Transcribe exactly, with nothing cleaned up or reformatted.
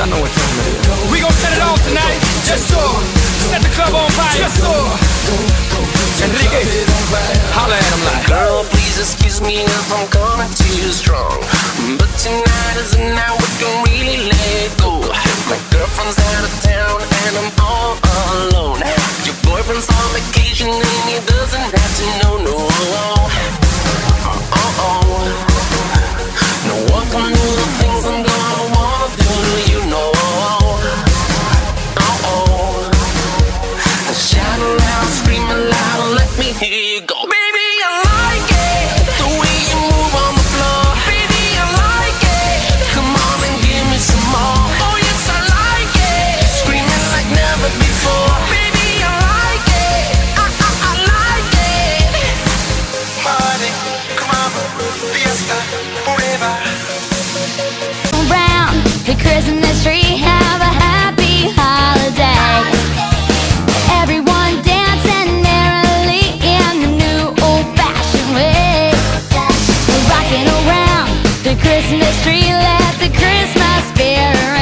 know what time it is. We gon' set it off tonight. Yes, sir. Set the club on fire. Yes, sir. Enrique, holla at him like, girl, please excuse me if I'm coming too strong, but tonight is the night we can really let go. My girlfriend's out of town and I'm all alone. Your boyfriend's on vacation and he doesn't have to know, no. Uh-oh. No one can do the things I'm gonna wanna do to you, know. Uh-oh. Shout around, scream aloud, let me hear you go. Baby, I like it, the way you move on the floor. Baby, I like it, come on and give me some more. Oh yes, I like it, screaming like never before. Baby, I like it, I, I, I like it. Party, come on, fiesta, forever. Around the Christmas tree, have a happy holiday. Everyone dancing merrily in the new old-fashioned way. Rocking around the Christmas tree, let the Christmas spirit